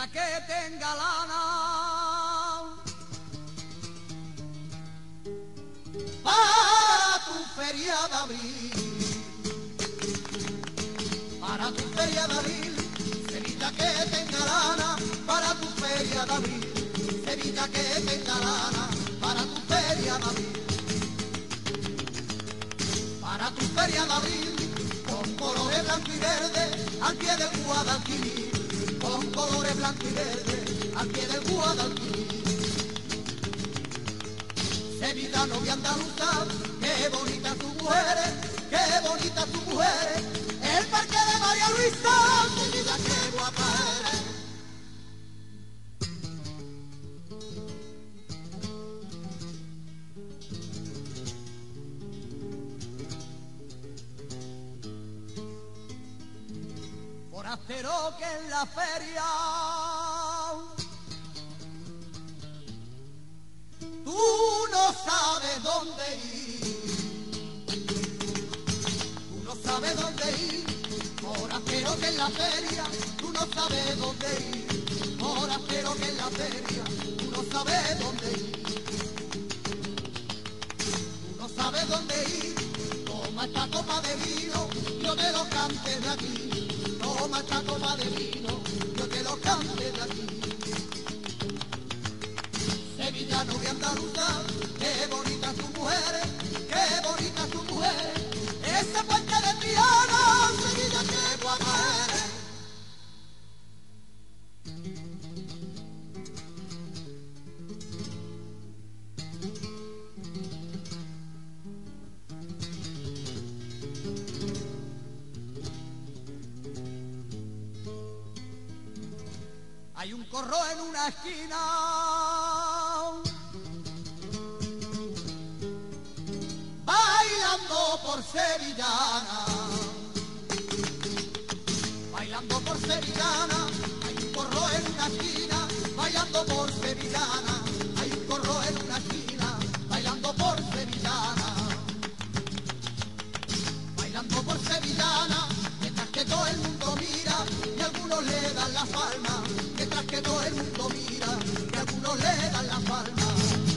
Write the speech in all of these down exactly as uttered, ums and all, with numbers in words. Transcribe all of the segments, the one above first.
Sevilla que tenga lana para tu feria de abril, para tu feria de abril, Sevilla que tenga lana para tu feria de abril, Sevilla que tenga lana para tu feria de abril, para tu feria de abril, con colores blanco y verde al pie del Guadalquivir, con colores blanco y verde al pie del Guadalquivir. Sevilla novia andaluza, qué bonitas tus mujeres, qué bonitas tus mujeres, el parque de María Luisa, Sevilla qué guapa eres. Forastero que en la feria tú no sabes dónde ir, tú no sabes dónde ir, forastero que en la feria tú no sabes dónde ir, forastero que en la feria tú no sabes dónde ir, tú no sabes dónde ir, toma esta copa de vino, yo te lo cante de aquí. Toma esta copa de vino, yo te lo cante de aquí. Sevilla novia andaluza, qué bonitas tus mujeres, qué bonitas tus mujeres. Ese puente de Triana, Sevilla qué guapa eres. Hay un corro en una esquina, bailando por sevillana, bailando por sevillana. Hay un corro en una esquina, bailando por sevillana. Hay un corro en una esquina, bailando por sevillana, bailando por sevillana. Mientras que todo el mundo mira y algunos le dan la palma. Mientras que todo el mundo mira y algunos le dan la palma.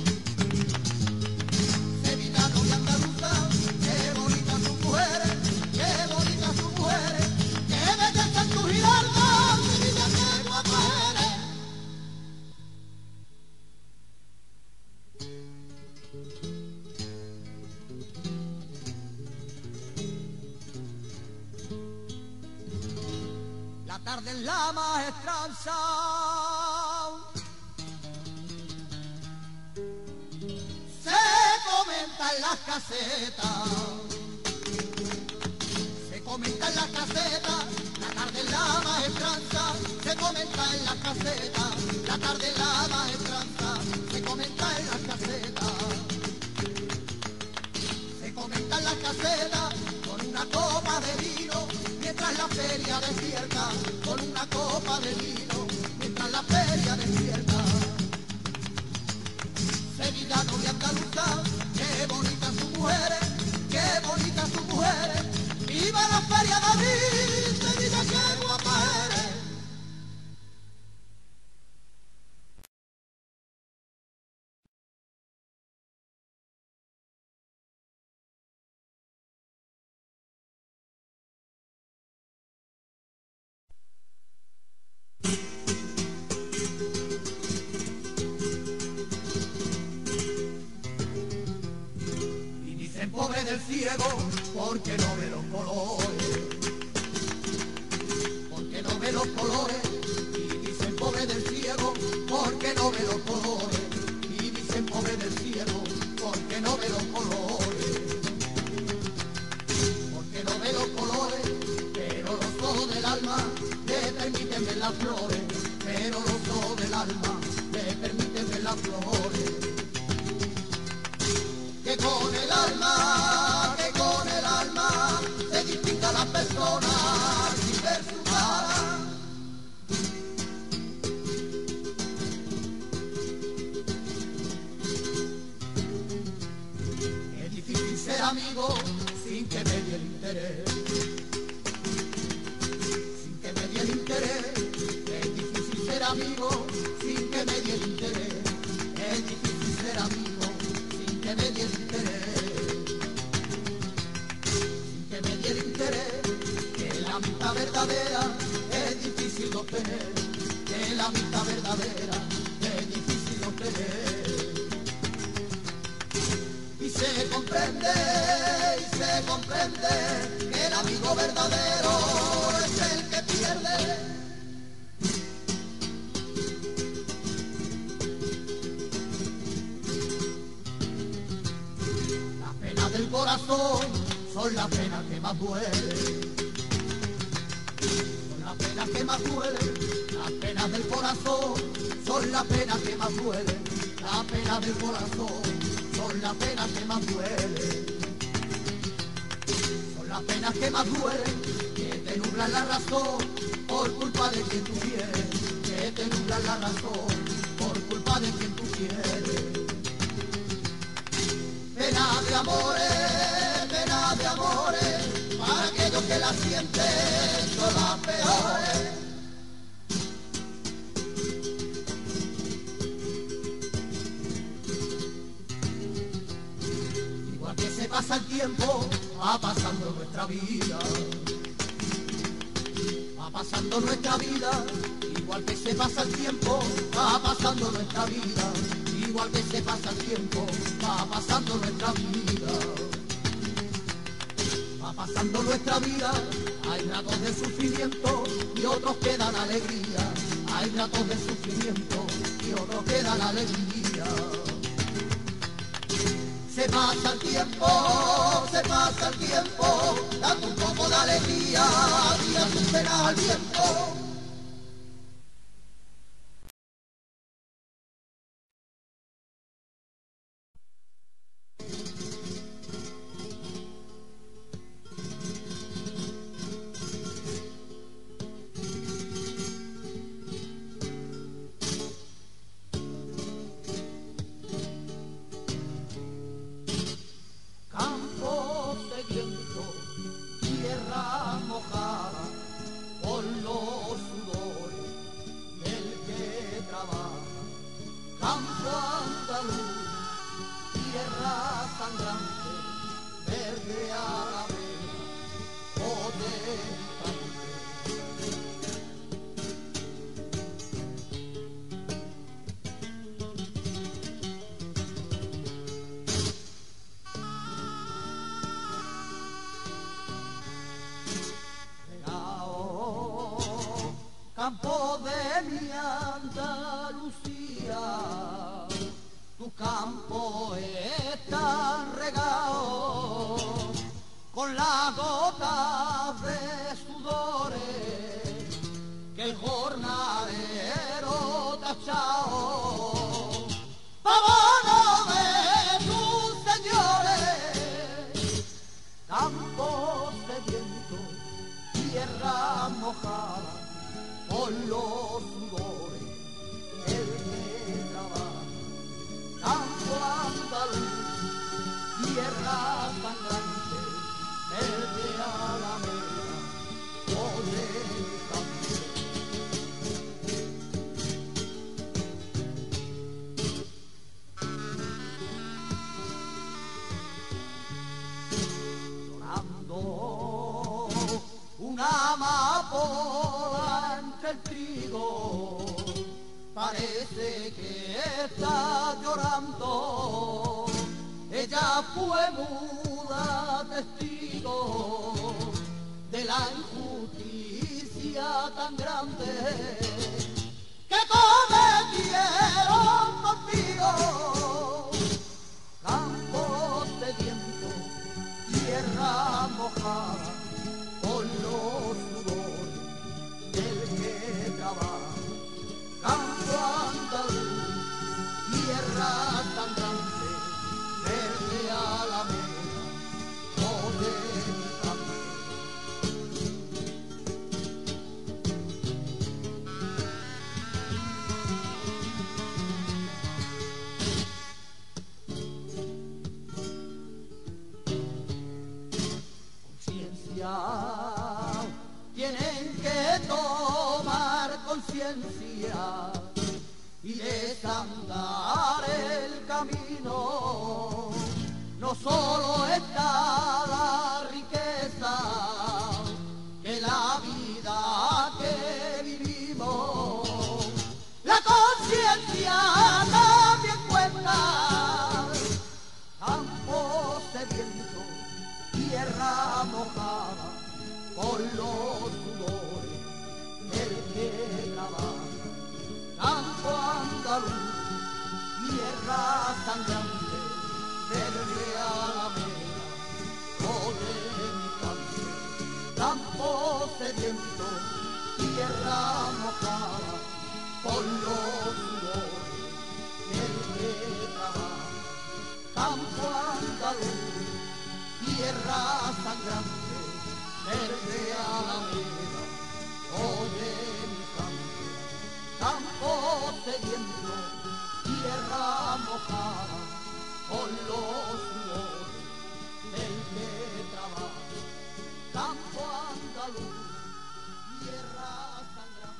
Sevilla novia andaluza, qué bonitas sus mujeres, qué bonitas sus mujeres, qué belleza en tu giralda, Sevilla qué guapa eres. La tarde en la maestranza se comenta en las casetas, se comenta en las casetas, la tarde en la maestranza se comenta en las casetas, la tarde en la maestranza se comenta en las casetas, se comenta en las casetas con una copa de vino. Mientras la feria despierta, con una copa de vino, mientras la feria despierta. Sevilla novia andaluza, qué bonitas sus mujeres, qué bonitas sus mujeres. ¡Viva la feria de abril, Sevilla qué guapa eres! Pobre del ciego, porque no ve los colores, porque no ve los colores, y dicen pobre del ciego, porque no ve los colores, y dicen pobre del ciego, porque no ve los colores, porque no ve los colores, pero los ojos del alma le permiten ver las flores, pero los ojos del alma le permiten ver las flores. Que con el alma, que con el alma se distinga la persona sin ver su cara. Es difícil ser amigo sin que me dé el interés, sin que me dé el interés. Es difícil ser amigo sin que me diera interés. Es difícil ser amigo sin que me diera interés. Sin que me diera interés, que la amistad verdadera es difícil de obtener. Que la amistad verdadera es difícil de obtener. Y se comprende, y se comprende que el amigo verdadero es el que pierde. Las penas del corazón son las penas que más duelen. Son las penas que más duelen. Las penas del corazón son las penas que más duelen. Las penas del corazón son las penas que más duelen. Son las penas que más duelen, que te nublan la razón por culpa de quien tú quieres. Que te nublan la razón por culpa de quien tú quieres. Pena de amores, pena de amores, para aquellos que la sienten son las peores. Pasa el tiempo, va pasando nuestra vida, va pasando nuestra vida, igual que se pasa el tiempo, va pasando nuestra vida, igual que se pasa el tiempo, va pasando nuestra vida, va pasando nuestra vida, hay ratos de sufrimiento y otros que dan alegría, hay ratos de sufrimiento y otros que dan alegría. Se pasa el tiempo, se pasa el tiempo, dando un poco de alegría, tira tus penas al viento. Campo de mi Andalucía, tu campo está regado con las gotas de sudores que el jornalero te ha echado. ¡Vámonos de tus señores! Campos sedientos, tierra mojada, por los sudores el que trabaja, campo andaluz, tierra sangrante, verde alameda, oye mi campo. Llorando una amapola entre el trigo, parece que está llorando. Ella fue muda testigo de la injusticia tan grande que cometieron contigo. Campos de viento, tierra mojada, por los sudores del que trabaja, campo andaluz, tierra sangrante, verde alameda, oye mi campo. Conciencia, tienen que tomar conciencia conciencia y desandar el camino. No solo está la riqueza, que la vida que vivimos, la conciencia también cuenta. Campos sedientos, tierra mojada, por los sudores del que trabaja. Campo andaluz, tierra sangrante, verde alameda, ole mi campo. Campo sediento, tierra mojada, por los sudores del que trabaja. Campo andaluz, tierra sangrante, verde alameda, oye mi campo. Campo sediento, tierra mojada, con los sudores del que trabaja. Campo andaluz, tierra sangrante.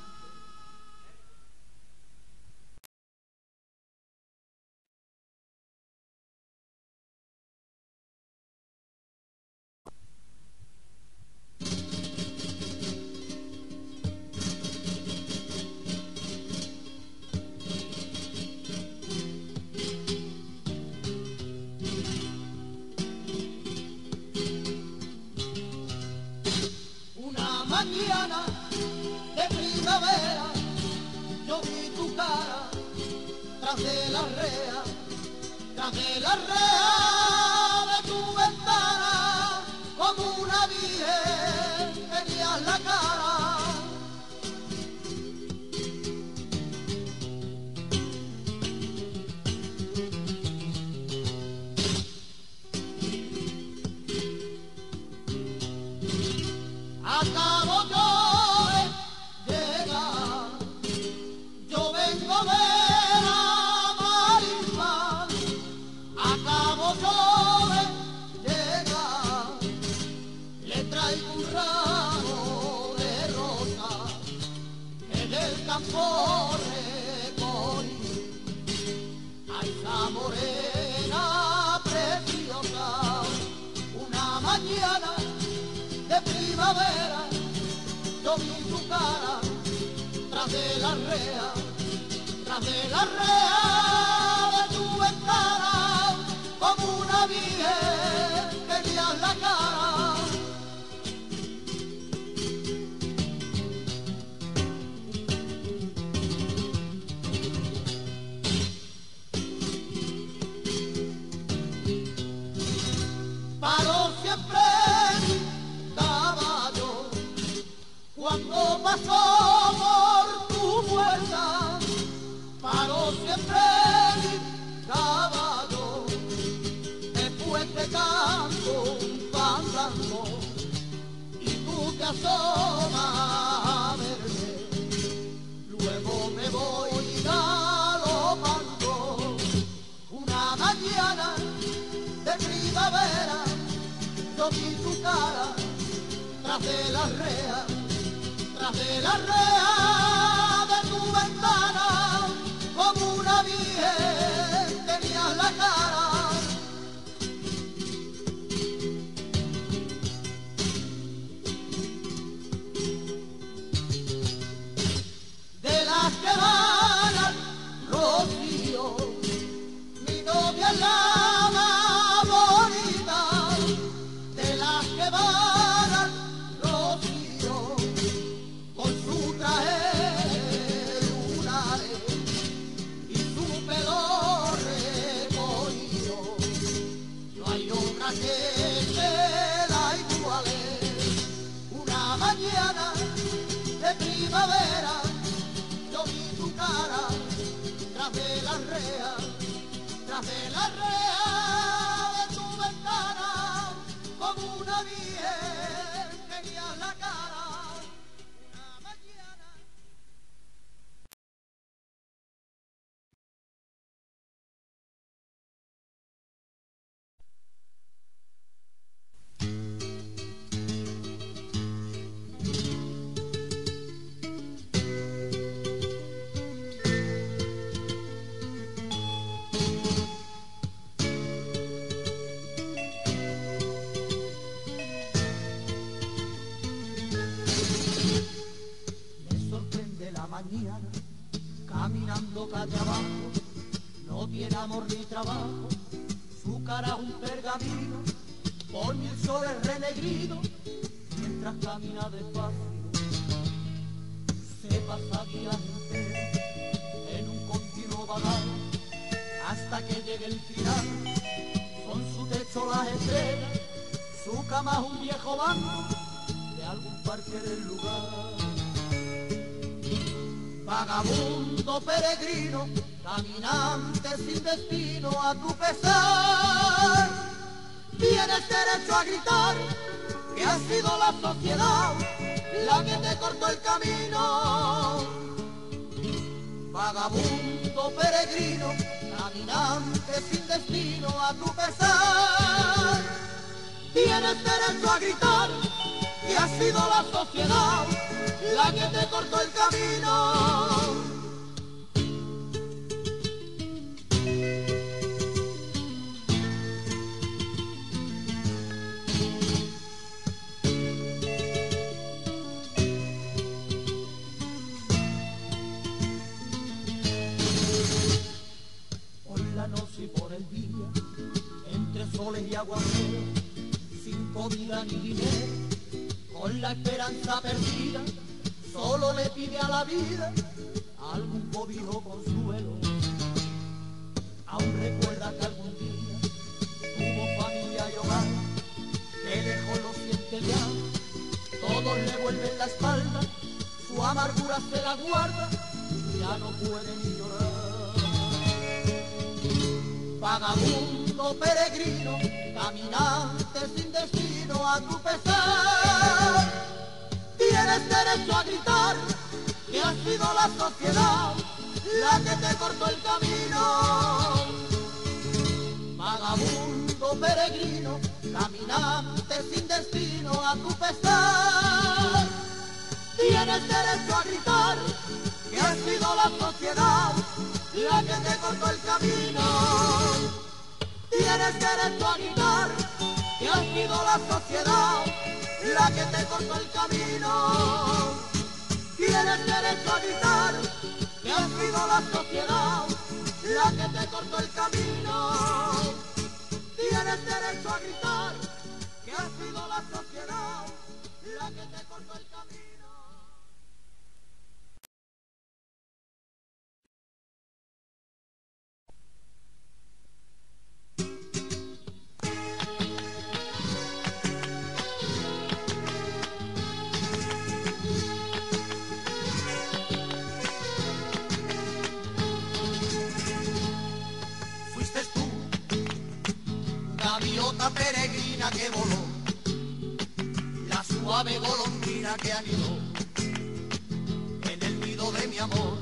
Mañana de primavera, yo vi tu cara tras de la rea, tras de la rea de tu ventana, como una virgen tenías la cara. Acabo yo de llegar, yo vengo a ver a Marismal. Acabo yo de llegar, le traigo un ramo de rosa que del campo recogí. A esa morena preciosa, una mañana de primavera, yo vi tu cara tras de la rea, tras de la rea de tu ventana, como una virgen tenías la cara. Paró siempre cuando pasó por tu puerta, paró siempre mi caballo, después te canto un fandango y tú te asomas a verme, luego me voy galopando. Una mañana de primavera, yo vi tu cara tras de la rea, tras de la rea de tu ventana, como una virgen tenías la cara. De las que van al rocío, mi novia es la más bonita. De las que van al rocío, con su traje lunares y su pelo recogido, no hay otra que se la iguale. Una mañana de primavera, yo vi tu cara tras de la rea, tras de la rea de tu ventana, como una virgen tenías la cara. Una mañana. tiene amor ni trabajo, su cara un pergamino, por mil soles renegrido, mientras camina despacio, se pasa días enteros en un continuo vagar, hasta que llegue el final, son su techo las estrellas, su cama es un viejo banco de algún parque del lugar. Vagabundo peregrino, caminante sin destino, a tu pesar tienes derecho a gritar que ha sido la sociedad la que te cortó el camino. Vagabundo peregrino, caminante sin destino, a tu pesar tienes derecho a gritar que ha sido la sociedad la que te cortó el camino. Por la noche y por el día, entre soles y aguaceros, sin comida ni dinero, con la esperanza perdida, solo le pide a la vida algún cobijo consuelo. Aún recuerda que algún día tuvo familia y hogar, que lejos lo siente ya, todos le vuelven la espalda, su amargura se la guarda, ya no puede ni llorar. Vagabundo peregrino, caminante sin destino, a tu pesar tienes derecho a gritar que ha sido la sociedad la que te cortó el camino. Vagabundo peregrino, caminante sin destino, a tu pesar tienes derecho a gritar que ha sido la sociedad la que te cortó el camino. Tienes derecho a gritar que ha sido la sociedad la que te cortó el camino. Tienes derecho a gritar que ha sido la sociedad la que te cortó el camino. Tienes derecho a gritar que ha sido la sociedad la que te cortó el camino. Gaviota peregrina que voló, la suave golondrina que anidó en el nido de mi amor.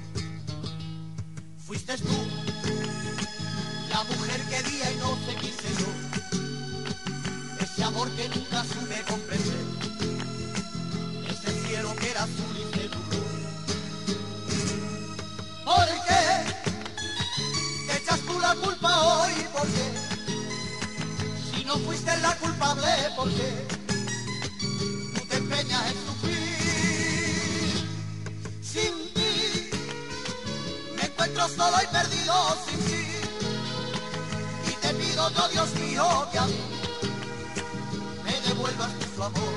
Fuiste tú, la mujer que día y noche quise yo, ese amor que nunca supe comprender, ese cielo que era azul y se nubló. ¿Por qué te echas tú la culpa hoy? ¿Por qué? No fuiste la culpable, porque tú te empeñas en sufrir. Sin ti me encuentro solo y perdido sin ti, y te pido yo, Dios mío, que a mí me devuelvas tu amor.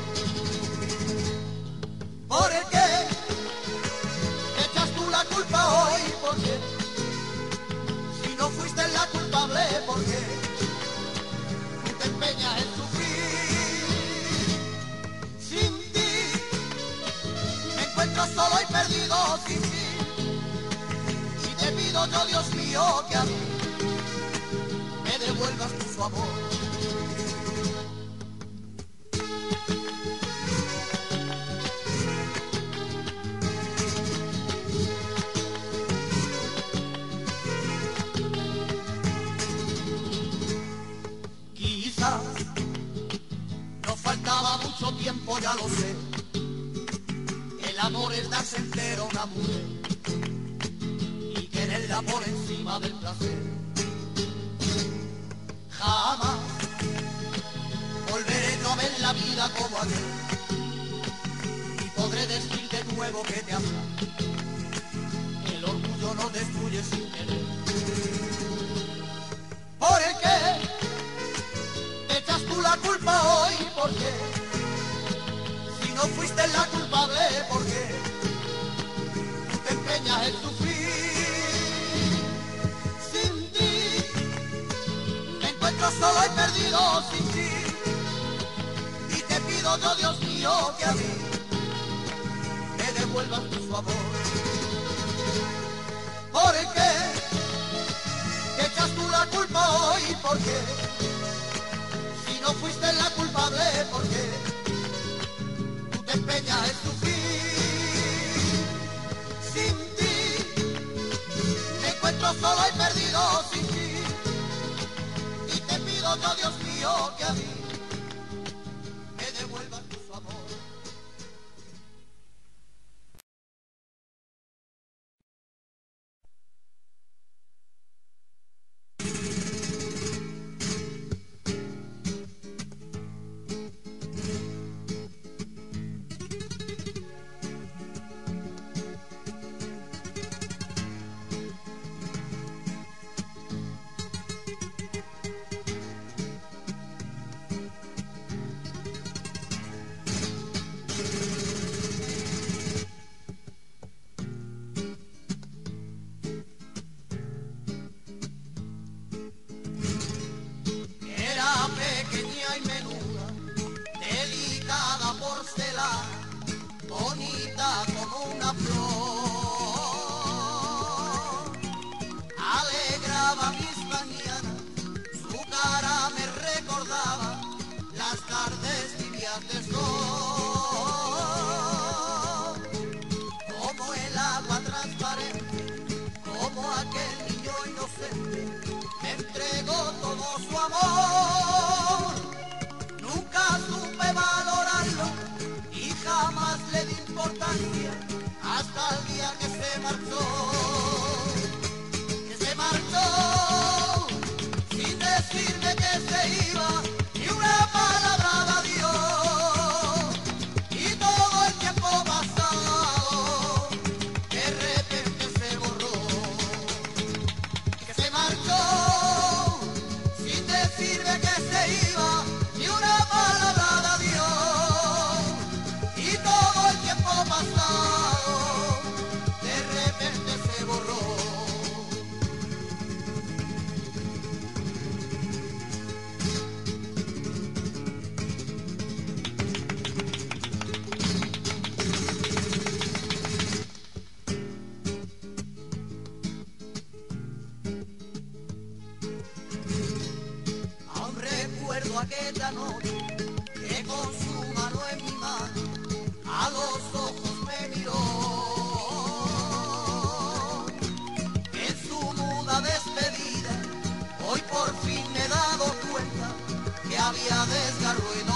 ¿Por qué te echas tú la culpa hoy? Porque si no fuiste la culpable, porque te empeñas en sufrir. Sin ti me encuentro solo y perdido sin ti, y te pido yo, Dios mío, que a mí me devuelvas tu amor. No faltaba mucho tiempo, ya lo sé. El amor es darse entero a una mujer y quererla por encima del placer. Jamás volveré yo a ver la vida como aquel, y podré decir de nuevo que te amo. El orgullo no destruye sin querer. por qué. Si no fuiste la culpable, ¿por qué? Tú te empeñas en sufrir. Sin ti me encuentro solo y perdido sin ti. Y te pido yo, Dios mío, que a mí me devuelvas tu favor. ¿Por qué? ¿Te echas tú la culpa hoy? ¿Por qué? Si no fuiste la culpable, ¿por qué? Tú te empeñas en sufrir. Sin ti me encuentro solo y perdido sin ti. Y te pido yo, Dios mío, que a mí me devuelvas tu favor. Pequeña y menuda, delicada porcelana, bonita como una flor. Alegraba mis mañanas, su cara me recordaba las tardes tibias de sol. Como el agua transparente, como aquel niño inocente, me entregó todo su amor. Nunca supe valorarlo y jamás le di importancia hasta el día que se marchó. Que se marchó sin decirme que se iba, ni una palabra de adiós. Y todo el tiempo pasado de repente se borró. Que se marchó sin decirme que se iba, ni una palabra de adiós. Y todo el tiempo pasado de repente se borró. Aún recuerdo aquella noche que con su mano en mi mano a los ojos me miró. En su muda despedida hoy por fin me he dado cuenta que había desgarro y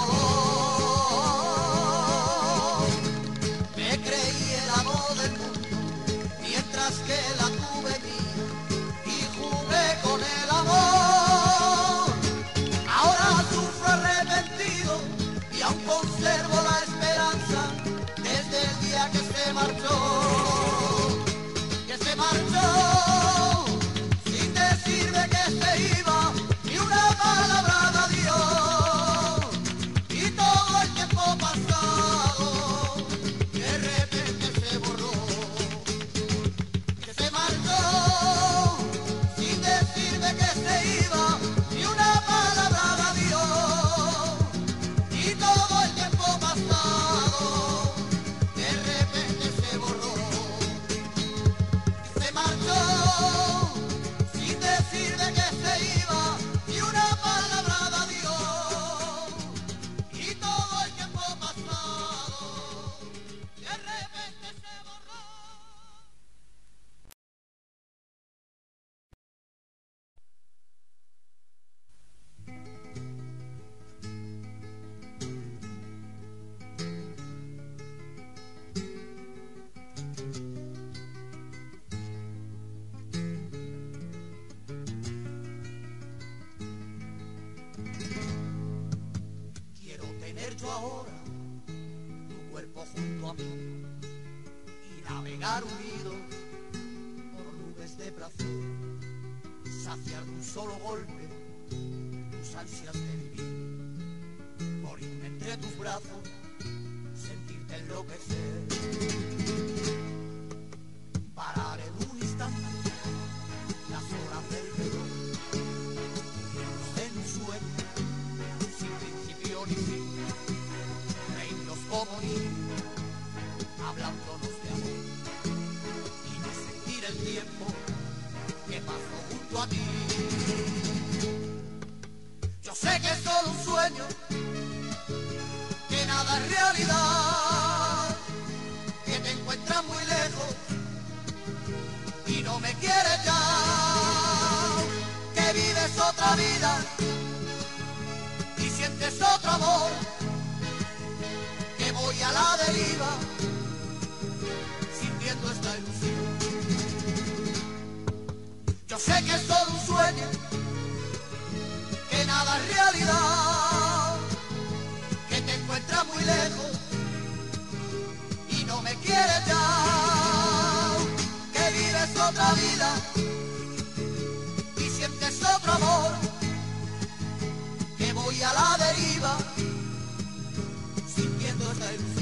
dolor. Me creí el amor del mundo mientras que la tuve mía y jugué con el amor. Ahora sufro arrepentido y aún conservo la esperanza desde el día que se marchó. Que se marchó sin decirme que se iba, ni una palabra de adiós. Y todo el tiempo pasado de repente se borró. Que se marchó sin decirme que se iba, ni una palabra de adiós. Y todo el tiempo pasado de repente se borró. Que se marchó sin decirme que se iba, ni una palabra de adiós. Y todo el tiempo pasado de repente se borró. Quiero tener yo ahora tu cuerpo junto a mí y navegar unido por nubes de placer, saciar de un solo golpe tus ansias de vivir. Por morirme entre tus brazos, sentirte enloquecer. Parar en un instante las horas del reloj, en un sueño sin principio ni fin, reírnos como niños, hablándonos de amor, y no sentir el tiempo que pasó junto a ti. Yo sé que es solo un sueño, que nada es realidad, que te encuentras muy lejos y no me quieres ya, que vives otra vida y sientes otro amor, que voy a la deriva sintiendo esta ilusión. Yo sé que es solo un sueño, que nada es realidad, que te encuentras muy lejos y no me quieres ya, que vives otra vida y sientes otro amor, que voy a la deriva sintiendo esta ilusión.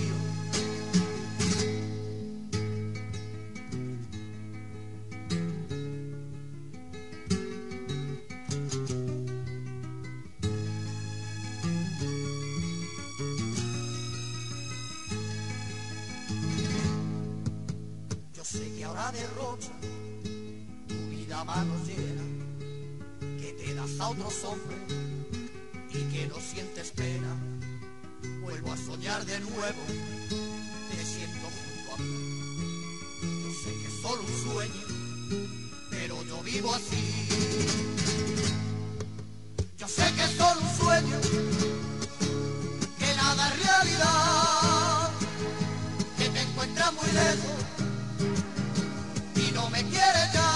Derrocha tu vida a manos llenas, que te das a otros hombres y que no sientes pena. Vuelvo a soñar de nuevo, te siento junto a mí. Yo sé que es solo un sueño, pero yo vivo así. Yo sé que es solo un sueño, que nada es realidad, que te encuentras muy lejos y no me quieres ya,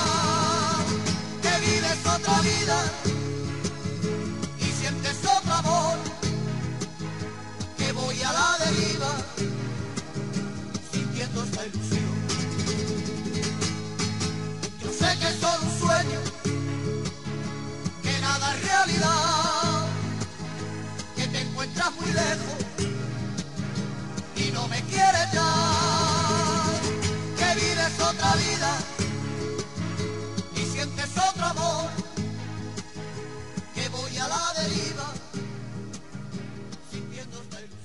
que vives otra vida y sientes otro amor, que voy a la deriva sintiendo esta ilusión. Yo sé que es solo un sueño, que nada es realidad, que te encuentras muy lejos y no me quieres ya, que vives otra vida y sientes otro amor, que voy a la deriva sintiendo esta ilusión.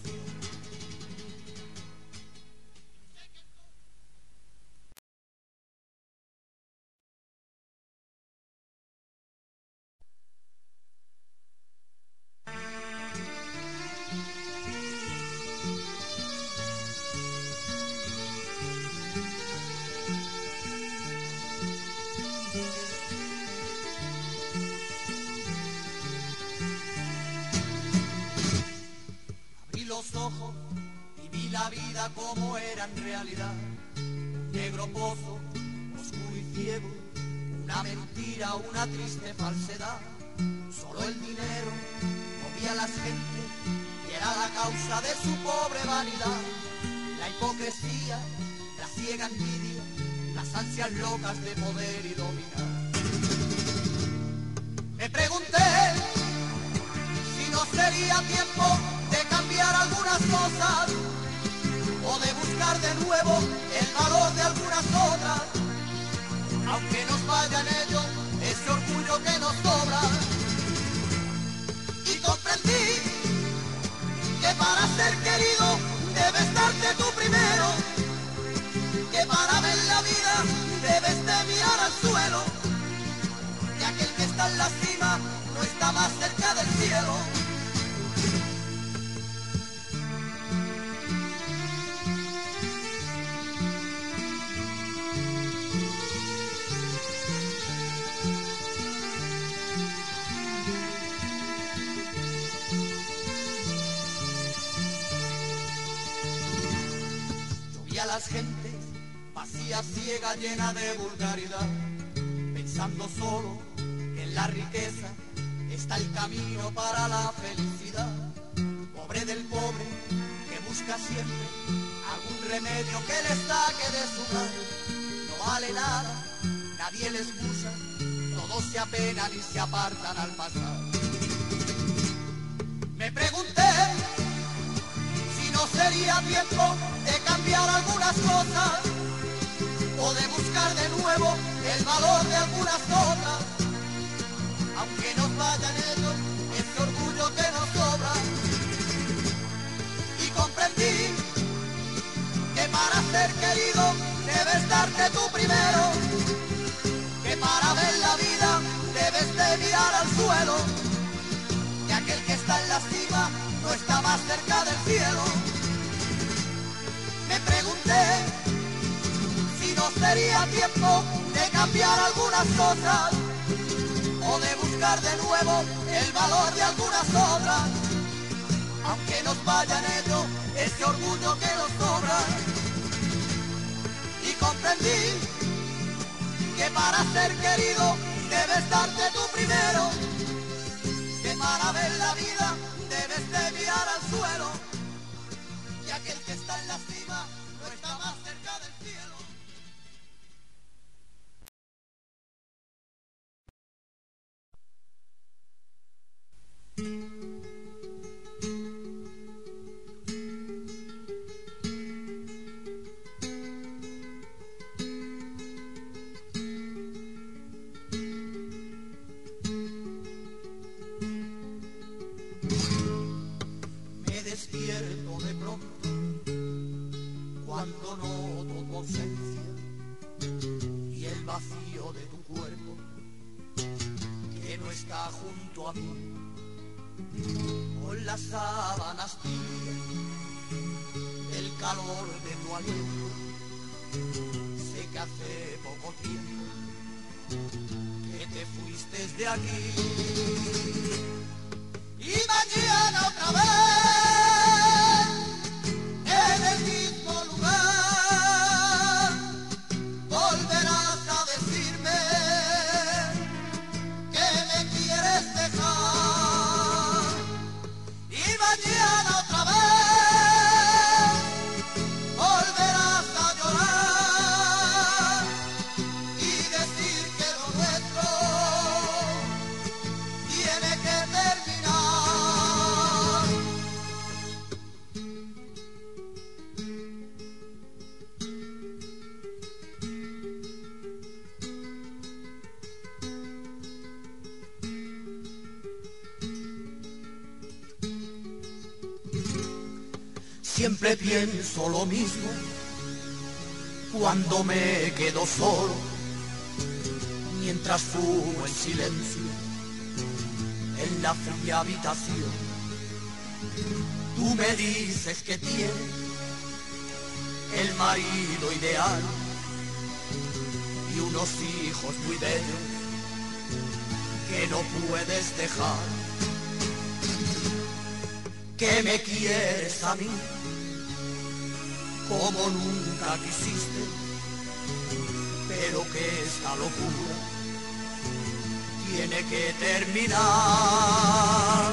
Los ojos y vi la vida como era en realidad, un negro pozo, oscuro y ciego, una mentira, una triste falsedad. Solo el dinero movía a las gentes y era la causa de su pobre vanidad. La hipocresía, la ciega envidia, las ansias locas de poder y dominar. Me pregunté si no sería tiempo de cambiar algunas cosas o de buscar de nuevo el valor de algunas otras, aunque nos vaya en ello ese orgullo que nos sobra. Y comprendí que para ser querido debes darte tú primero, que para ver la vida debes de mirar al suelo, y aquel que está en la cima no está más cerca del cielo. A las gentes vacía, ciega, llena de vulgaridad, pensando solo que en la riqueza está el camino para la felicidad. Pobre del pobre que busca siempre algún remedio que le saque de su mal. No vale nada, nadie le excusa, todos se apenan y se apartan al pasar. Me pregunté si no sería tiempo de cambiar algunas cosas o de buscar de nuevo el valor de algunas otras, aunque nos vayan ellos ese orgullo que nos sobra. Y comprendí que para ser querido debes darte tú primero, que para ver la vida debes de mirar al suelo, que aquel que está en la cima no está más cerca del cielo. Me pregunté si no sería tiempo de cambiar algunas cosas o de buscar de nuevo el valor de algunas otras, aunque nos vaya en ello ese orgullo que nos sobra. Y comprendí que para ser querido debes darte tú primero, que para ver la vida debes de mirar al suelo, y aquel que está en la cima no está más cerca del cielo. Despierto de pronto cuando noto tu ausencia y el vacío de tu cuerpo que no está junto a mí, con las sábanas tibias del calor de tu aliento. Sé que hace poco tiempo que te fuiste de aquí y mañana otra vez en el mismo lugar volverás a decirme que me quieres dejar, y mañana otra vez volverás a llorar y decir que lo nuestro tiene que terminar. Siempre pienso lo mismo cuando me quedo solo, mientras fumo en silencio en la fría habitación. Tú me dices que tienes el marido ideal y unos hijos muy bellos que no puedes dejar, que me quieres a mí como nunca quisiste, pero que esta locura tiene que terminar.